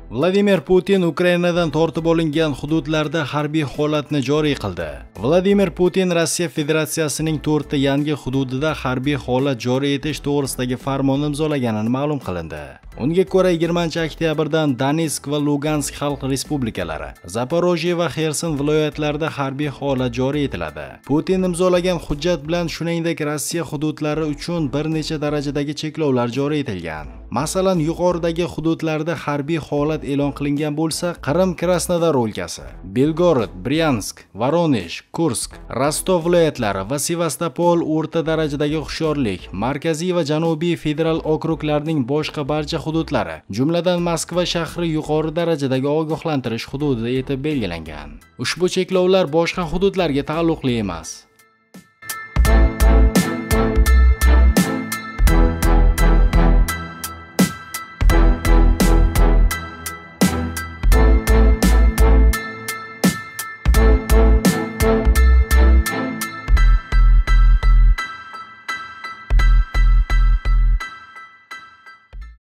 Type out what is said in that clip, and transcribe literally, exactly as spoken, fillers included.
Vladimir Putin Ukrainadan tortib olingan hududlarda harbiy holatni joriy qildi. Vladimir Putin Rossiya Federatsiyasining to'rtta yangi hududida harbiy holat joriy etish to'g'risidagi farmon imzolaganini ma'lum qilindi. Unga ko'ra yigirmanchi oktyabrdan Donetsk va Lugansk xalq respublikalari, Zaporojye va Xerson viloyatlarida harbiy holat joriy etiladi. Putin imzolagan hujjat bilan shuningdek Rossiya hududlari uchun bir necha darajadagi cheklovlar joriy etilgan. Masalan, yuqoridagi hududlarda harbiy holat e'lon qilingan bo'lsa, Qrim Krasnodar o'lkasi, Belgorod, Bryansk, Voronej, Kursk, Rostov viloyatlari va Sevastopol o'rta darajadagi hushyorlik, markaziy va janubiy federal okruglarning boshqa barcha hududlari, jumladan Moskva shahri yuqori darajadagi ogohlantirish hududi etib belgilangan. Ushbu cheklovlar boshqa hududlarga taalluqli emas.